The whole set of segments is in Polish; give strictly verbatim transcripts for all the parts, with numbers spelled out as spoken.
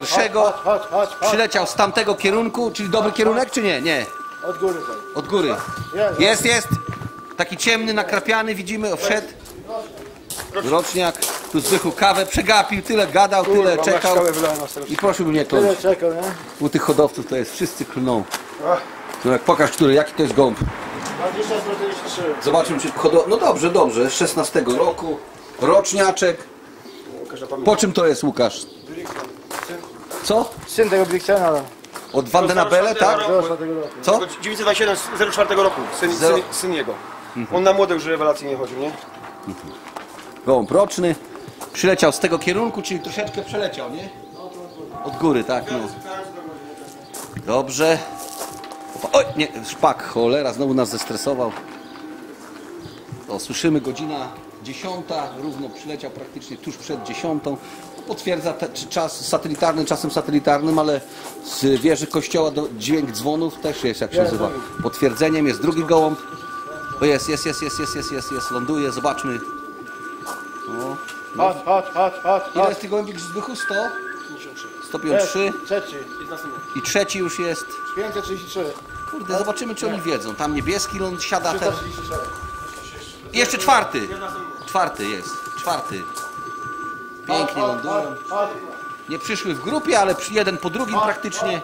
pierwszego chodź, chodź, chodź, chodź. przyleciał z tamtego kierunku, czyli dobry kierunek, czy nie? Nie. Od góry tak. Od góry. Jest, Jest, jest. Taki ciemny, nakrapiany, widzimy, o, wszedł. Roczniak, tu zwykłą kawę przegapił, tyle gadał, tyle czekał. I prosiłby mnie kląć. Tyle czekał, nie? U tych hodowców to jest, wszyscy klną. Którek, pokaż, który, jaki to jest gołąb. dwadzieścia czterdzieści trzy. Zobaczymy, czy hodowca. No dobrze, dobrze, z szesnastego roku. Roczniaczek. Po czym to jest, Łukasz? Co? Syn tego Bliksena. Od Vandenabele, tak? Co? dziewięćset dwadzieścia siedem z zero czwartego roku, syn, Zero- syn, syn jego. On na młode już rewelacyjnie chodził, nie? Gołąb roczny. Przyleciał z tego kierunku, czyli troszeczkę przeleciał, nie? Od góry, tak, no. Dobrze. Oj, nie, szpak, cholera, znowu nas zestresował. O, słyszymy, godzina dziesiąta, równo przyleciał praktycznie tuż przed dziesiątą. Potwierdza te, czy czas satelitarny, czasem satelitarnym, ale z wieży kościoła do dźwięk dzwonów też jest, jak się nazywa. Potwierdzeniem jest drugi gołąb. O, jest, jest, jest, jest, jest, jest, jest, jest, ląduje, zobaczmy. O, Chodź, chodź, chodź, chodź. ile jest tych gołębi Zbychu? sto? sto pięćdziesiąt trzy. Trzeci. I trzeci już jest. pięćset trzydzieści trzy. Kurde, zobaczymy, czy oni wiedzą. Tam niebieski ląd siada ten. trzysta trzydzieści cztery. I jeszcze czwarty. Czwarty jest. Czwarty. Pięknie Chodź, lądują. chodź, chodź. Nie przyszły w grupie, ale przy- jeden po drugim praktycznie.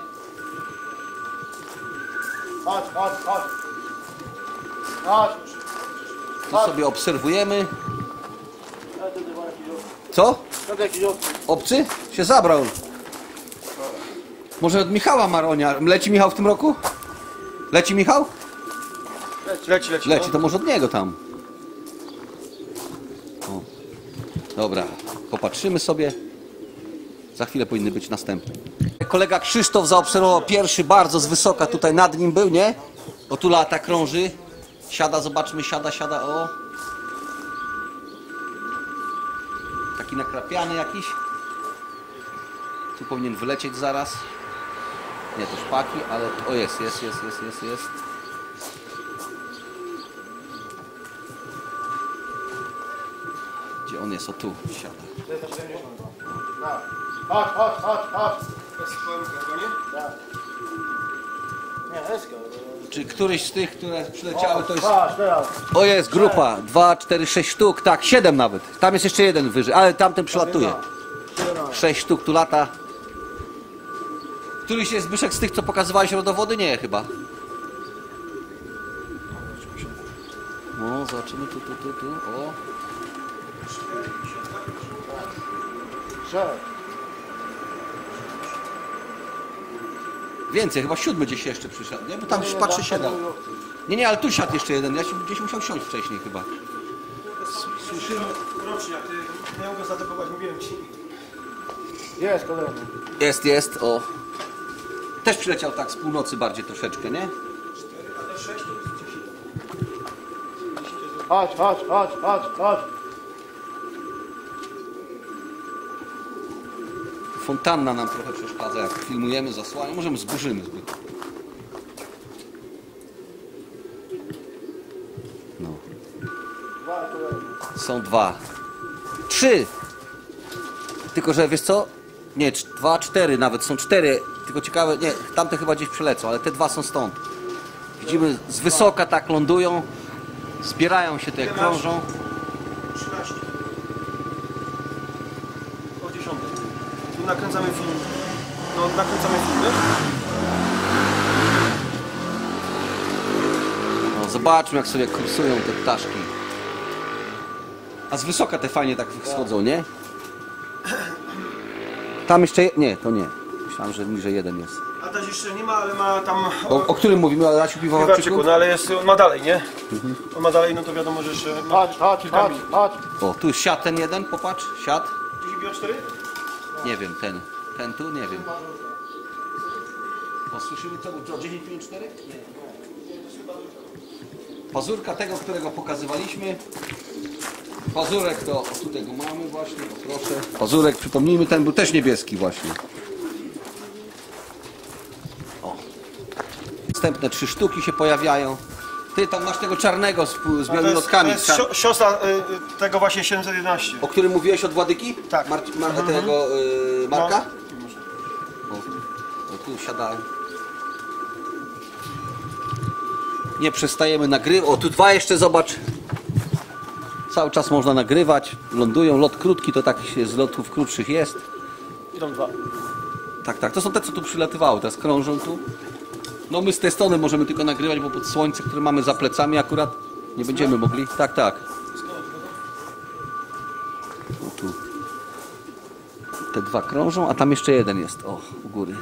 Chodź, chodź, chodź. Chodź. Tu sobie obserwujemy. Co? To jakiś obcy. Obcy? Się zabrał. Może od Michała Maronia. Leci Michał w tym roku? Leci Michał? Leci, leci. Leci, to może od niego tam. O. Dobra, popatrzymy sobie. Za chwilę powinny być następne. Kolega Krzysztof zaobserwował pierwszy, bardzo z wysoka tutaj nad nim był, nie? O, tu lata krąży. Siada, zobaczmy, siada, siada, o. Taki nakrapiany jakiś. Tu powinien wylecieć zaraz. Nie, to szpaki, ale... O, jest, jest, jest, jest, jest, jest. Gdzie on jest? O, tu siada. Chodź, chodź, chodź, chodź. nie? Nie, Esko. Czy któryś z tych, które przyleciały, to jest... Patrz, teraz. O, jest grupa. Dwa, cztery, sześć sztuk. Tak, siedem nawet. Tam jest jeszcze jeden wyżej, ale tamten przylatuje. Sześć sztuk tu lata. Któryś jest, Zbyszek, z tych, co pokazywałeś rodowody? Nie, chyba. No, zobaczymy tu, tu, tu, tu. O. Trzech. Więcej, chyba siódmy gdzieś jeszcze przyszedł, nie? Bo tam już patrzy siedem. Nie, nie, ale tu siadł jeszcze jeden. Ja się gdzieś musiał siąść wcześniej chyba. Słyszymy rocznie, ty nie mogę zaatakować, mówiłem ci. Jest kolejny. Jest, jest, o. Też przyleciał tak z północy bardziej troszeczkę, nie? Chodź, chodź, chodź, chodź, chodź. Fontanna nam trochę przeszkadza, jak filmujemy, zasłania. Możemy zburzymy zbyt. No. Dwa kolejne. Są dwa. Trzy! Tylko, że wiesz co? Nie, cz- dwa, cztery nawet, są cztery. Tylko ciekawe, nie, tamte chyba gdzieś przelecą, ale te dwa są stąd. Widzimy, z wysoka tak lądują, zbierają się te, krążą. trzynaście. O dziesiątej. Tu nakręcamy film. No, nakręcamy film, wiesz? No, zobaczmy, jak sobie kursują te ptaszki. A z wysoka te fajnie tak wschodzą, nie? Tam jeszcze... Je... Nie, to nie. Myślałem, że niżej jeden jest. A też jeszcze nie ma, ale ma tam... O, o którym mówimy? O Rasiu Piwowarczyku? Piwowarczyku, no ale jest, on ma dalej, nie? On ma dalej, no to wiadomo, że jeszcze... ma Chodź, chodź, kilka chodź, minut. chodź. O, tu jest siad ten jeden, popatrz, siad. dziesięć pięć cztery? Nie wiem, ten. Ten tu, nie wiem. O, słyszymy co? Co, dziesięć pięć cztery? Nie. Pazurka tego, którego pokazywaliśmy. Pazurek to, o, tutaj go mamy właśnie, o, proszę. Pazurek, przypomnijmy, ten był też niebieski właśnie. O. Następne trzy sztuki się pojawiają. Ty tam masz tego czarnego z, z To białymi jest, lotkami. to jest Czar- sio- siostra y, tego właśnie siedemset jedenaście. O którym mówiłeś od Władyki? Tak. Mar- Mar- tego y, Marka? No tu siadają. Nie przestajemy nagrywać. O, tu dwa jeszcze, zobacz. Cały czas można nagrywać. Lądują. Lot krótki, to tak z lotów krótszych jest. Idą dwa. Tak, tak. To są te, co tu przylatywały. Teraz krążą tu. No my z tej strony możemy tylko nagrywać, bo pod słońce, które mamy za plecami akurat nie będziemy mogli. Tak, tak. No tu. Te dwa krążą, a tam jeszcze jeden jest. O, u góry.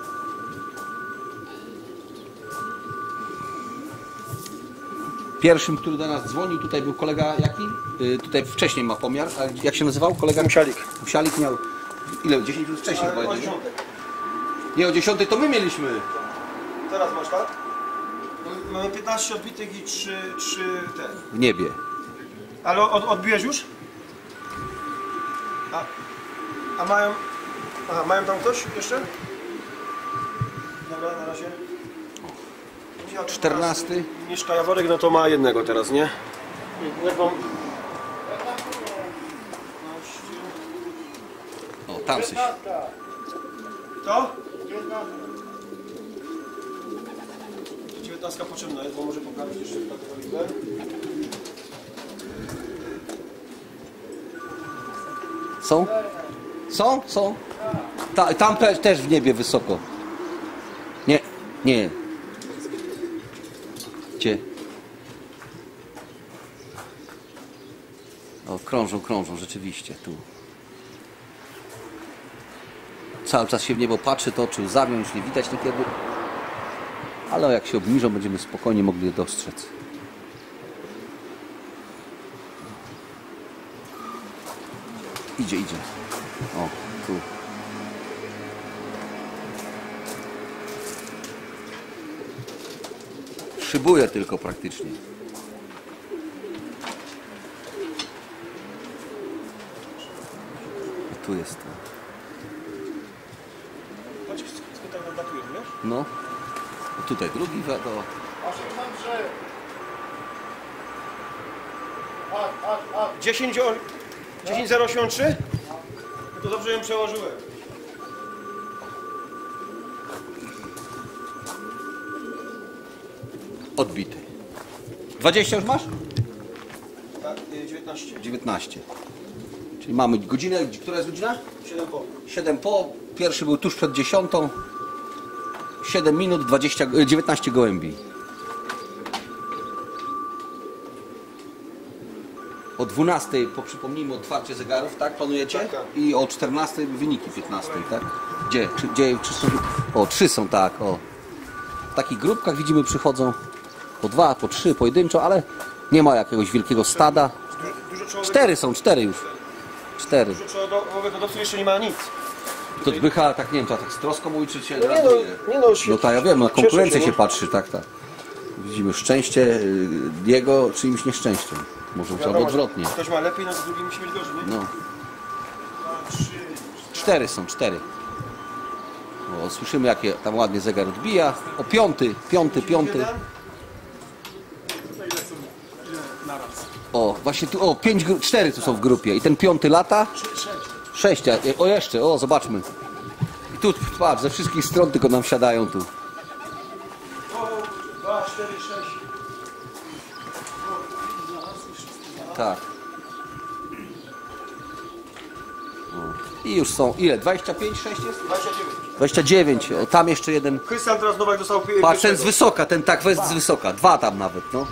Pierwszym, który do nas dzwonił, tutaj był kolega jaki? Yy, tutaj wcześniej ma pomiar. A jak się nazywał? Kolega Musialik. Musialik miał. Ile? dziesięć minut wcześniej Ale chyba o jeden, nie? dziesiątej. Nie, o dziesiątej to my mieliśmy. Teraz masz, tak? Mamy piętnaście odbitych i trzy, trzy te. W niebie. Ale od, odbiłeś już? A, a mają... Aha, mają tam ktoś jeszcze? Dobra, na razie. Michał, czternasty. Mieszka Jaworek, no to ma jednego teraz, nie? Jedną... O, tam coś. To? dziewiętnastka potrzebna jest, bo może poprawić jeszcze taką liczbę. Są? Są? Są? Ta, tam te, też w niebie wysoko. Nie, nie. Gdzie? O, krążą, krążą, rzeczywiście, tu. Cały czas się w niebo patrzy, to oczy łzawią, już nie widać niekiedy. Ale jak się obniżą, będziemy spokojnie mogli je dostrzec. Idzie, idzie. O, tu. Szybuje tylko praktycznie. I tu jest to. Chodź, skąd tak nadlatujesz, wiesz? No. A tutaj drugi to. osiemdziesiąt trzy. Chodź, chodź, chodź. dziesięć zero osiemdziesiąt trzy? No to dobrze ją przełożyłem. Odbity. dwadzieścia już masz? Tak, dziewiętnaście. dziewiętnaście. Czyli mamy godzinę, która jest godzina? siedem po. siedem po. Pierwszy był tuż przed dziesiątą. siedem minut, dwadzieścia, dziewiętnaście gołębi. O dwunastej, po przypomnijmy, otwarcie zegarów, tak? Planujecie? Tak, tak. I o czternastej wyniki piętnastej, tak? Gdzie? Czy, gdzie czy są? O, trzy są, tak, o. W takich grupkach widzimy przychodzą po dwa, po trzy, pojedynczo, ale nie ma jakiegoś wielkiego stada. Dużo czołowych, Cztery są, cztery już. Cztery. dużo czołowych hodowców jeszcze nie ma nic. To odbycha, tak nie wiem, to tak z troską mówi, czy się No nie no, raduje? nie no, No tak, ja wiem, na cieszę konkurencję się, się no. patrzy, tak, tak. Widzimy szczęście y, jego czyimś nieszczęściem. Może albo Wiadomo, odwrotnie. Ktoś ma lepiej, no to drugi musi mieć gorzej, nie? No. Dwa, trzy, Cztery są, cztery. O, słyszymy, jakie tam ładnie zegar odbija. O, piąty, piąty, piąty. jeden. O, właśnie tu, o, pięć, gru- cztery tu są w grupie. I ten piąty lata? Sześć. a- O, jeszcze, o, zobaczmy. I tu, patrz, ze wszystkich stron tylko nam siadają tu. O, dwa, cztery, sześć. Tak. O. I już są, ile? dwadzieścia pięć, sześć jest? dwadzieścia dziewięć. dwadzieścia dziewięć. O, tam jeszcze jeden. Krystian teraz Nowak dostał pi- Patrz, ten z pierwszego. wysoka, ten tak jest z wysoka. Dwa tam nawet, no.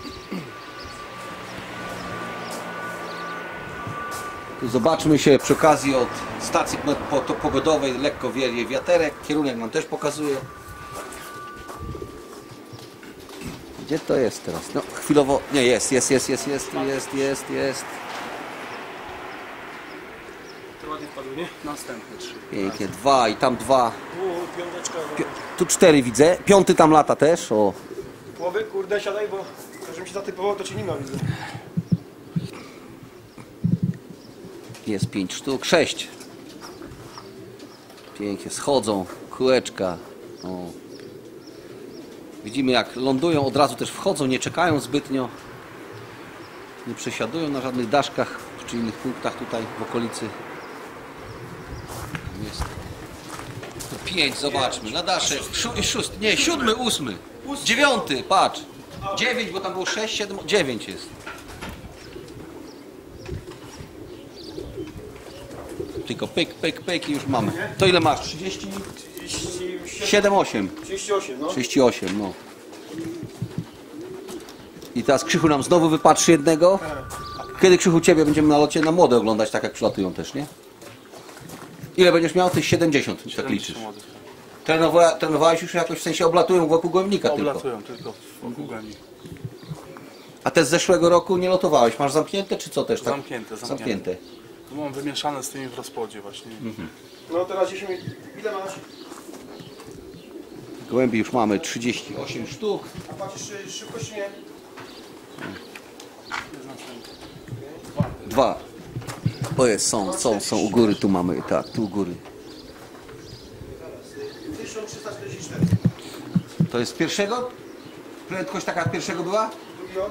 Tu zobaczmy się przy okazji od stacji po- po- pogodowej. Lekko wieje wiaterek. Kierunek nam też pokazuje. Gdzie to jest teraz? No chwilowo. Nie, jest, jest, jest, jest, jest, jest, jest, jest. To ładnie wpadły, nie? Następne trzy. Pięknie, dwa i tam dwa. U, piąteczka. Pi- Tu cztery widzę. Piąty tam lata też. O. Głowy, kurde, siadaj, bo żebym się zatypował, to cię nie ma, widzę. Jest pięć sztuk, sześć. Pięknie, schodzą, kółeczka. O. Widzimy, jak lądują, od razu też wchodzą, nie czekają zbytnio. Nie przesiadują na żadnych daszkach czy innych punktach tutaj w okolicy. Jest. pięć, zobaczmy. Na daszek. Szó- szósty, nie, siódmy, ósmy. Dziewiąty, patrz. Dziewięć, bo tam było sześć, siedem, dziewięć jest. Tylko pyk, pyk, pyk i już mamy. To ile masz? trzydzieści siedem, osiem. trzydzieści osiem, no. trzydzieści osiem, no. I teraz Krzychu nam znowu wypatrzy jednego. Kiedy, Krzychu, ciebie będziemy na locie na młode oglądać, tak jak przylatują też, nie? Ile będziesz miał? Ty siedemdziesiąt, tak liczysz. Trenowa, trenowałeś już jakoś, w sensie oblatują wokół gołębnika tylko. Oblatują tylko wokół gołębi. A te z zeszłego roku nie lotowałeś? Masz zamknięte, czy co też? Tak? Zamknięte, zamknięte. Tu mam wymieszane z tymi w rozpodzie właśnie. Mhm. No teraz dziesięć. Ile masz? Gołębi już mamy trzydzieści osiem sztuk. A patrzysz czy szybkość czy nie? Dwa. O jest, są, są, są u góry, tu mamy, tak, tu u góry. tysiąc trzysta czterdzieści cztery. To jest pierwszego? Prędkość taka jak pierwszego była? Drugiego?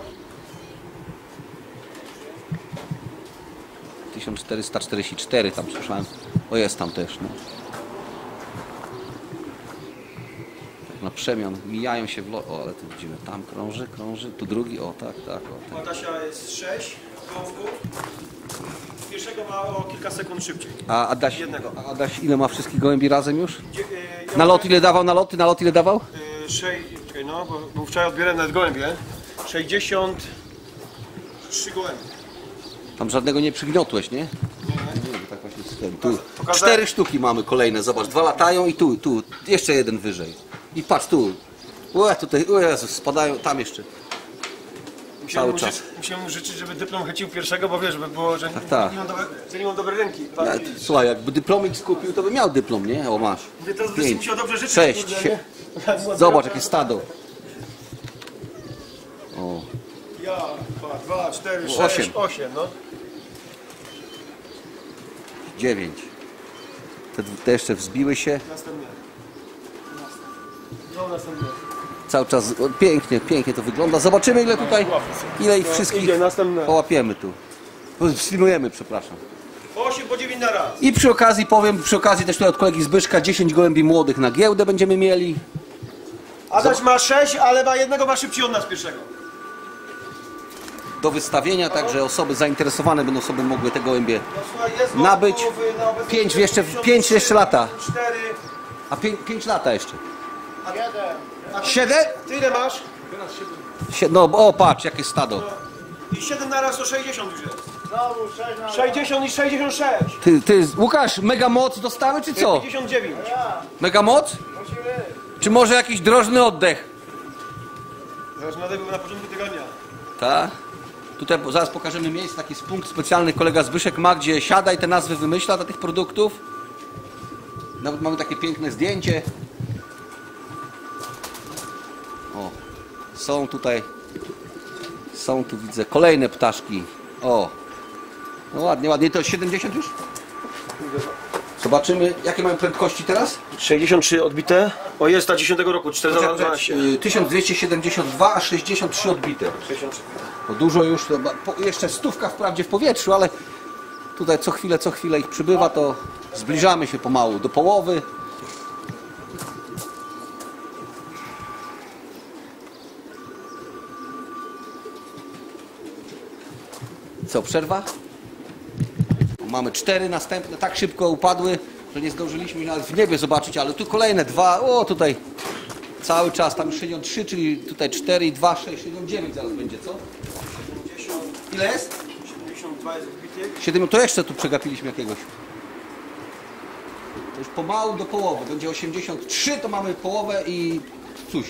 tysiąc czterysta czterdzieści cztery tam słyszałem. O jest tam też, no. Tak na przemian, mijają się w lo... O, ale tu widzimy, tam krąży, krąży, tu drugi, o tak, tak, o tak. Adasia jest sześć gołąbków. Pierwszego ma o kilka sekund szybciej. A Adaś, Jednego. a Adaś ile ma wszystkich gołębi razem już? Dzie, yy, ja Na lot ile dawał, na loty, na lot ile dawał? Yy, sześć, czekaj, no, bo, bo wczoraj odbierałem nawet gołębie. sześćdziesiąt trzy gołębie. Tam żadnego nie przygniotłeś, nie? Nie, bo tak właśnie z tym. Tu Pokazałem. cztery sztuki mamy kolejne, zobacz, dwa latają i tu, tu, jeszcze jeden wyżej. I patrz tu. Ue, tutaj, o Jezus, spadają, tam jeszcze. Musiałem Cały mu, czas. życzy, musiałem mu życzyć, żeby dyplom chycił pierwszego, bo wiesz, żeby było, że tak. nie, mam dobre, że nie mam dobrej ręki. Ja, słuchaj, jakby dyplomik skupił, to by miał dyplom, nie? O, masz. Mówię, teraz byś Pięć, musiał dobrze życzyć. sześć, kurde, sie- nie? Zobacz, jakie stado. O, Ja, dwa, dwa, cztery, Osiem. sześć, osiem, no. dziewięć. Te, te jeszcze wzbiły się. Następnie. No, następnie. Cały czas o, pięknie, pięknie to wygląda. Zobaczymy ile tutaj, ile ich wszystkich Idzie, następne. połapiemy tu. Filmujemy, przepraszam. osiem po dziewięć na raz. I przy okazji powiem, przy okazji też tutaj od kolegi Zbyszka, dziesięć gołębi młodych na giełdę będziemy mieli. Adaś ma sześć, ale ma jednego ma szybciej od nas pierwszego. Do wystawienia, także osoby zainteresowane będą sobie mogły te gołębie No, słuchaj, jest nabyć. gołąbków, y, na obecność Pięć jeszcze, pięćdziesiąt pięć jeszcze lata. cztery. A pięć, pięć lata jeszcze. Jeden. A ty, Siedem? ty ile masz? Sie- No o patrz, jakie stado. I siedem na raz to sześćdziesiąt już jest. Znowu sześć na sześćdziesiąt i sześćdziesiąt sześć. Ty, ty, Łukasz, mega moc dostały czy co? pięćdziesiąt dziewięć. Ja, Mega moc? musimy. Czy może jakiś drożny oddech? Zaraz na na początku tygodnia. Tak. Tutaj po- zaraz pokażemy miejsce, taki jest punkt specjalny, kolega Zbyszek ma, gdzie siada i te nazwy wymyśla dla tych produktów. Nawet mamy takie piękne zdjęcie. O, są tutaj, są tu widzę kolejne ptaszki. O, no ładnie, ładnie, to siedemdziesiąt już? Zobaczymy, jakie mają prędkości teraz? sześćdziesiąt trzy odbite. O jest ta dziesiątego roku, czterysta dwanaście. Y, tysiąc dwieście siedemdziesiąt dwa, a sześćdziesiąt trzy odbite. sześćdziesiąt trzy. To dużo już, to ba- po- jeszcze stówka wprawdzie w powietrzu, ale tutaj co chwilę, co chwilę ich przybywa, to zbliżamy się pomału do połowy. Co, przerwa? Mamy cztery następne, tak szybko upadły, że nie zdążyliśmy nawet w niebie zobaczyć, ale tu kolejne dwa, o tutaj cały czas, tam już sześćdziesiąt trzy, czyli tutaj cztery i dwa, sześć, sześćdziesiąt dziewięć zaraz będzie, co? Ile jest? siedemdziesiąt dwa jest odbity. siedem, to jeszcze tu przegapiliśmy jakiegoś. To już pomału do połowy, będzie osiemdziesiąt trzy, to mamy połowę i coś.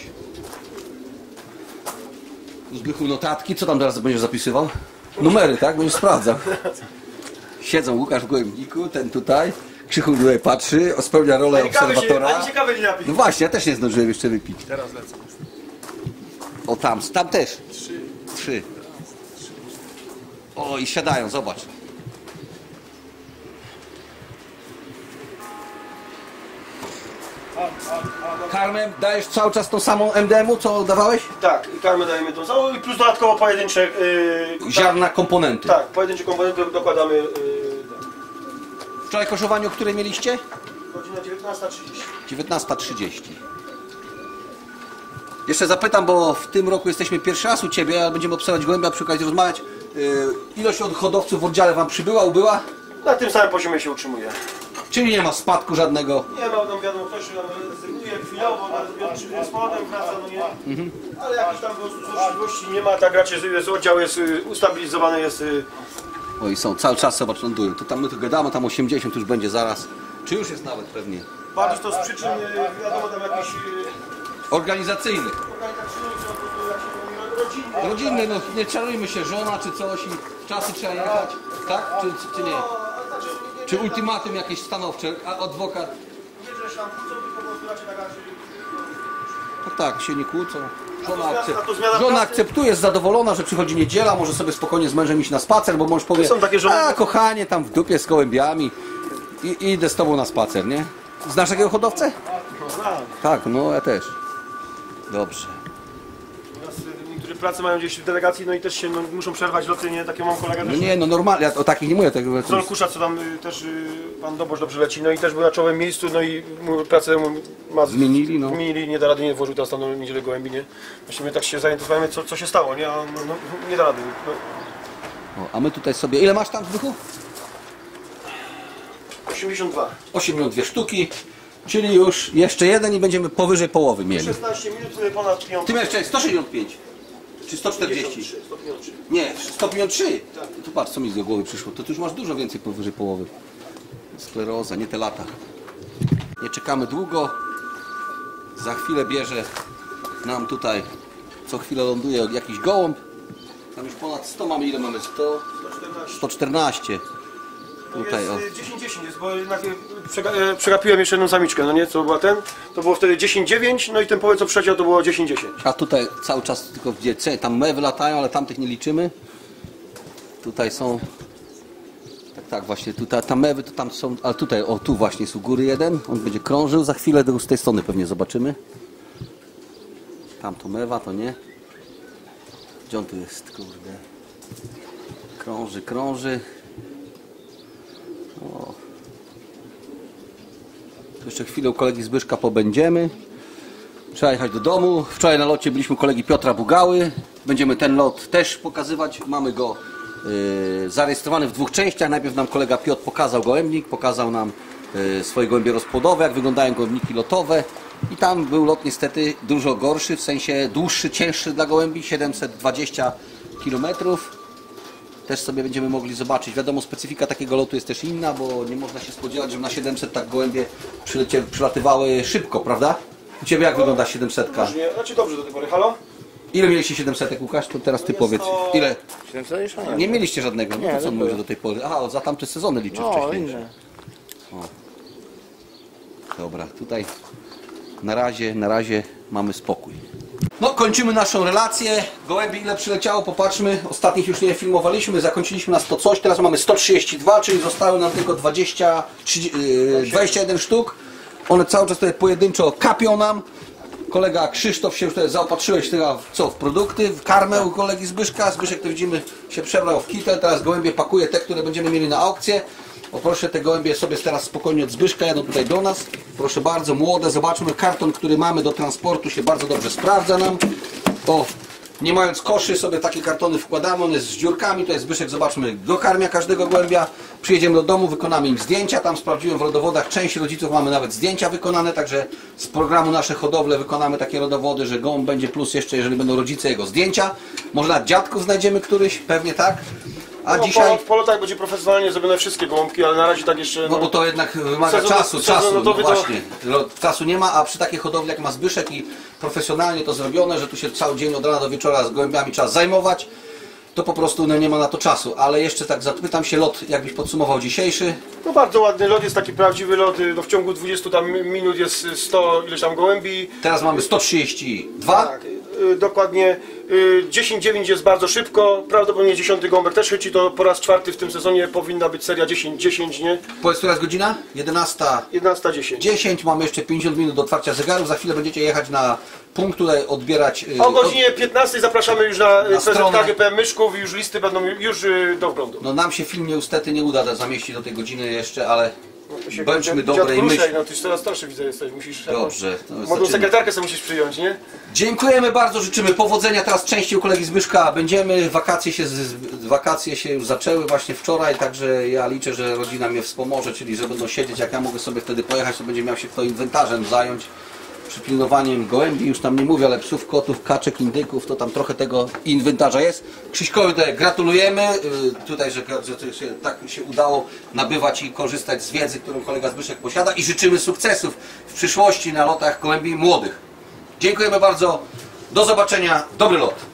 Zbychu notatki, co tam teraz będziesz zapisywał? Numery, tak? Będziesz sprawdzał. Siedzą Łukasz w gołębniku, ten tutaj, Krzychu tutaj patrzy, spełnia rolę Ani kawy się, obserwatora. ani się kawy nie napić. No właśnie, ja też nie zdążyłem jeszcze wypić. Teraz lecą. O tam, tam też. Trzy. Trzy. O i siadają, zobacz. Karmę dajesz cały czas tą samą M D M-u, co dawałeś? Tak, i karmę dajemy tą samą i plus dodatkowo pojedyncze... Yy, Ziarna, komponenty. Tak, pojedyncze komponenty dokładamy... Yy, Wczoraj koszowanie, o której mieliście? godzinę dziewiętnasta trzydzieści. dziewiętnasta trzydzieści. Jeszcze zapytam, bo w tym roku jesteśmy pierwszy raz u Ciebie, ale będziemy obserwować gołębia, przy okazji rozmawiać. Yy, ilość hodowców w oddziale Wam przybyła, ubyła? Na tym samym poziomie się utrzymuje. Czyli nie ma spadku żadnego? Nie ma, tam wiadomo, ktoś tam rezygnuje chwilowo, z powrotem wraca, no nie? Mhm. Ale jakichś tam po prostu złośliwości nie ma, tak raczej jest, oddział jest y, ustabilizowany, jest... Y... Oj, są, cały czas, zobacz, lądują. To tam my tu gadamy, tam osiemdziesiąt już będzie zaraz. Czy już jest nawet pewnie? Bardziej to z przyczyn, y, wiadomo, tam jakichś... Y... Organizacyjnych. organizacyjnych, no, jak się mówi, rodzinnych. Rodzinne, no nie czarujmy się, żona czy coś i w czasy trzeba jechać, tak? Czy, czy, czy nie? Czy ultimatum jakieś stanowcze, a adwokat? Nie, że się tam kłócą, tylko po prostu raczej taka... No tak, się nie kłócą. Żona, zmiana- akcept... a to zmiana żona pracy? akceptuje, jest zadowolona, że przychodzi niedziela, może sobie spokojnie z mężem iść na spacer, bo mąż powie, Są takie żony- a kochanie, tam w dupie z gołębiami i, i idę z tobą na spacer, nie? Znasz takiego hodowcę? Tak, no ja też. Dobrze. Teraz, y, niektóre prace mają gdzieś w delegacji, no i też się no, muszą przerwać loty, nie? Takiego mam kolegę No też. nie, no normalnie, ja o takich nie mówię. Tak, Z Olkusza, co tam y, też y, pan Dobosz dobrze leci, no i też był na czołowym miejscu, no i mu, pracę mu ma... Zmienili, no. Zmienili, nie da rady, nie włożył teraz tam na niedzielę gołębi, nie? Właśnie my tak się zorientowaliśmy, co, co się stało, nie? A no, no, nie da rady. No. O, a my tutaj sobie, ile masz tam w zbychu? osiemdziesiąt dwa. osiemdziesiąt dwie sztuki, czyli już jeszcze jeden i będziemy powyżej połowy mieli. szesnaście minut, y, ponad piąt. Ty miałeś jeszcze sto sześćdziesiąt pięć czy sto czterdzieści? sto pięćdziesiąt trzy. Nie, sto pięćdziesiąt trzy. Tu patrz, co mi do głowy przyszło. To ty już masz dużo więcej powyżej połowy. Skleroza, nie te lata. Nie czekamy długo. Za chwilę bierze nam tutaj, co chwilę ląduje jakiś gołąb. Tam już ponad sto mamy. Ile mamy? sto? sto czternaście. Tutaj, o. Jest dziesięć dziesięć jest, bo jednak y, przega y, przegapiłem jeszcze jedną samiczkę, no nie, co była ten, to było wtedy dziesięć dziewięć, no i ten połowę co przeciął to było dziesięć dziesięć. A tutaj cały czas tylko w dziece, tam mewy latają, ale tamtych nie liczymy. Tutaj są, tak, tak, właśnie tutaj, tam mewy to tam są, ale tutaj, o tu właśnie jest u góry jeden, on będzie krążył, za chwilę z tej strony pewnie zobaczymy. Tam to mewa, to nie. Gdzie on tu jest, kurde. Krąży, krąży. O. Tu jeszcze chwilę u kolegi Zbyszka pobędziemy. Trzeba jechać do domu. Wczoraj na locie byliśmy u kolegi Piotra Bugały. Będziemy ten lot też pokazywać. Mamy go yy, zarejestrowany w dwóch częściach. Najpierw nam kolega Piotr pokazał gołębnik, pokazał nam yy, swoje gołębie rozpłodowe, jak wyglądają gołębniki lotowe. I tam był lot niestety dużo gorszy, w sensie dłuższy, cięższy dla gołębi, siedemset dwadzieścia kilometrów. Też sobie będziemy mogli zobaczyć. Wiadomo, specyfika takiego lotu jest też inna, bo nie można się spodziewać, że na siedemset tak gołębie przylecie, przylatywały szybko, prawda? U Ciebie jak wygląda siedemset? Może nie, znaczy dobrze do tej pory, halo? Ile mieliście siedemset, Łukasz? To teraz Ty powiedz. to- Ile? siedemset jeszcze nie. Nie mieliście żadnego, no Nie, to co nie mówisz było. do tej pory? Aha, za tamte sezony liczę No, wcześniej. inne. Dobra, tutaj na razie, na razie mamy spokój. No, kończymy naszą relację. Gołębi ile przyleciało, popatrzmy. Ostatnich już nie filmowaliśmy, zakończyliśmy na sto coś, teraz mamy sto trzydzieści dwa, czyli zostały nam tylko dwadzieścia, trzydzieści, yy, dwadzieścia jeden sztuk. One cały czas tutaj pojedynczo kapią nam. Kolega Krzysztof się już tutaj zaopatrzyłeś teraz w co? W produkty, w karmę u kolegi Zbyszka. Zbyszek, to widzimy, się przebrał w kitę. Teraz gołębie pakuje te, które będziemy mieli na aukcję. O proszę, te gołębie sobie teraz spokojnie od Zbyszka jadą tutaj do nas. Proszę bardzo, młode, zobaczmy. Karton, który mamy do transportu się bardzo dobrze sprawdza nam. O, nie mając koszy sobie takie kartony wkładamy, on jest z dziurkami. To jest Zbyszek, zobaczmy, dokarmia każdego gołębia. Przyjedziemy do domu, wykonamy im zdjęcia. Tam sprawdziłem w rodowodach, część rodziców mamy nawet zdjęcia wykonane, także z programu Nasze Hodowle wykonamy takie rodowody, że gołąb będzie plus jeszcze, jeżeli będą rodzice, jego zdjęcia. Może nawet dziadków znajdziemy któryś, pewnie tak. A No, dzisiaj... po, po lotach będzie profesjonalnie zrobione wszystkie gołąbki, ale na razie tak jeszcze... No bo to jednak wymaga Sezon- czasu, sezon czasu, no lotowy to- właśnie. Lo- Czasu nie ma, a przy takiej hodowli jak ma Zbyszek i profesjonalnie to zrobione, że tu się cały dzień od rana do wieczora z gołębiami trzeba zajmować, to po prostu no, nie ma na to czasu. Ale jeszcze tak zapytam się, lot jakbyś podsumował dzisiejszy? No bardzo ładny lot, jest taki prawdziwy lot, no w ciągu dwudziestu tam minut jest sto ileś tam gołębi. Teraz mamy sto trzydzieści dwa. Tak, y, dokładnie y, dziesięć dziewięć jest bardzo szybko, prawdopodobnie dziesiąty gołąbek też chyci, to po raz czwarty w tym sezonie powinna być seria dziesięć dziesięć, nie? Powiedz, która jest godzina? jedenasta jedenasta dziesięć. dziesięć. Mamy jeszcze pięćdziesiąt minut do otwarcia zegarów. Za chwilę będziecie jechać na punkt, tutaj odbierać... A o y, godzinie piętnastej zapraszamy już na, na stronę. P Z K G P Myszków i już listy będą już y, do wglądu. No nam się film niestety nie uda zamieścić do tej godziny jeszcze, ale Się- Bądźmy dziad- dobrej dziad myśli. Kruszej, no ty już coraz starszy widzę jesteś, musisz... Dobrze. To Młodą zaczynamy. sekretarkę sobie musisz przyjąć, nie? Dziękujemy bardzo, życzymy powodzenia teraz części u kolegi Zbyszka. Będziemy, wakacje się, z- wakacje się już zaczęły właśnie wczoraj, także ja liczę, że rodzina mnie wspomoże, czyli że będą siedzieć, jak ja mogę sobie wtedy pojechać, to będzie miał się kto inwentarzem zająć, przypilnowaniem gołębi, już tam nie mówię, ale psów, kotów, kaczek, indyków, to tam trochę tego inwentarza jest. Krzyśkowi tutaj gratulujemy, y, tutaj, że, że to się, tak się udało nabywać i korzystać z wiedzy, którą kolega Zbyszek posiada i życzymy sukcesów w przyszłości na lotach gołębi młodych. Dziękujemy bardzo. Do zobaczenia. Dobry lot.